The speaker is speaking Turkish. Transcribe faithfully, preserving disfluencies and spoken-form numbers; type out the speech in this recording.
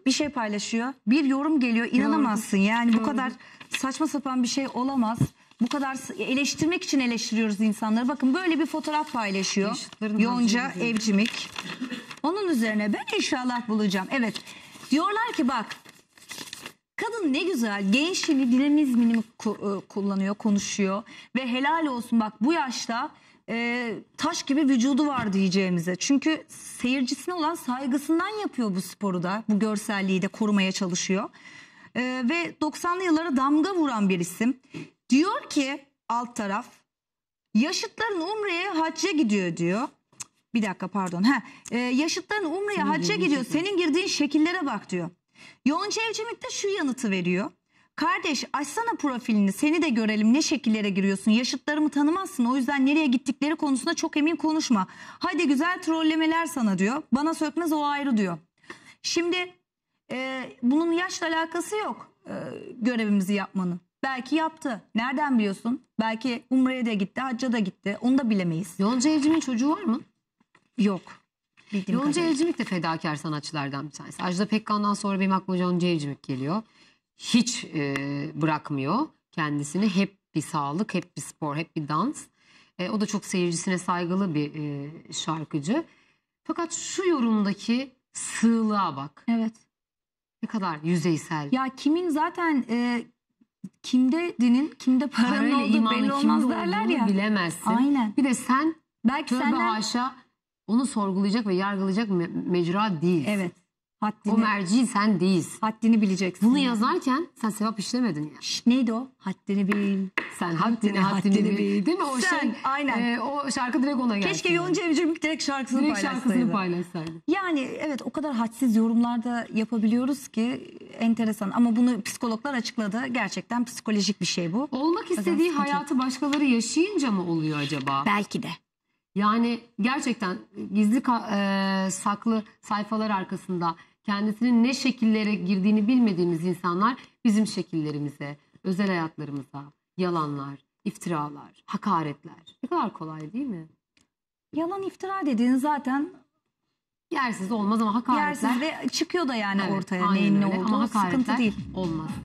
bir şey paylaşıyor. Bir yorum geliyor. İnanamazsın yani bu kadar saçma sapan bir şey olamaz. Bu kadar eleştirmek için eleştiriyoruz insanları. Bakın böyle bir fotoğraf paylaşıyor. Yonca Evcimik. Onun üzerine ben inşallah bulacağım. Evet. Diyorlar ki bak kadın ne güzel gençliğini, dinamizmini kullanıyor, konuşuyor ve helal olsun bak bu yaşta e, taş gibi vücudu var diyeceğimize. Çünkü seyircisine olan saygısından yapıyor bu sporu da, bu görselliği de korumaya çalışıyor. E, ve doksanlı yıllara damga vuran bir isim. Diyor ki alt taraf yaşıtların Umre'ye hacca gidiyor diyor. Bir dakika pardon. Ha, e, yaşıtların Umre'ye hacca gidiyor. Şekil. Senin girdiğin şekillere bak diyor. Yonca Evcimik de şu yanıtı veriyor. Kardeş açsana profilini seni de görelim ne şekillere giriyorsun. Yaşıtlarımı tanımazsın o yüzden nereye gittikleri konusunda çok emin konuşma. Hadi güzel trollemeler sana diyor. Bana sökmez o ayrı diyor. Şimdi e, bunun yaşla alakası yok e, görevimizi yapmanın. Belki yaptı. Nereden biliyorsun? Belki Umre'ye de gitti, hacca da gitti. Onu da bilemeyiz. Yonca Evcimik'in çocuğu var mı? Yok. Yonca Evcimik de fedakar sanatçılardan bir tanesi. Ajda Pekkan'dan sonra benim aklıma Yonca Evcimik geliyor. Hiç e, bırakmıyor kendisini. Hep bir sağlık, hep bir spor, hep bir dans. E, o da çok seyircisine saygılı bir e, şarkıcı. Fakat şu yorumdaki sığlığa bak. Evet. Ne kadar yüzeysel. Ya kimin zaten e, kimde dinin, kimde paranın Parayla olduğu belli olmaz derler ya. Bilemezsin. Aynen. Bir de sen belki tövbe senden... haşa onu sorgulayacak ve yargılayacak me mecra değilsin. Evet. Haddini, o merci sen değilsin. Haddini bileceksin. Bunu yazarken sen sevap işlemedin ya. Şş, neydi o? Haddini bil. Sen haddini haddini, haddini bil. bil. Değil mi o sen, şey? Aynen. E, o şarkı direkt ona geldi. Keşke Yonca Evcimik direkt şarkısını direkt paylaşsaydı. şarkısını paylaşsaydı. Yani evet o kadar hadsiz yorumlar da yapabiliyoruz ki enteresan. Ama bunu psikologlar açıkladı. Gerçekten psikolojik bir şey bu. Olmak istediği hayatı başkaları yaşayınca mı oluyor acaba? Belki de. Yani gerçekten gizli e, saklı sayfalar arkasında kendisinin ne şekillere girdiğini bilmediğimiz insanlar bizim şekillerimize, özel hayatlarımıza yalanlar, iftiralar, hakaretler. Ne kadar kolay değil mi? Yalan iftira dediğin zaten yersiz olmaz ama hakaretler. Yersiz ve çıkıyor da yani evet, ortaya neyin ne olduğu ama sıkıntı değil. Olmaz.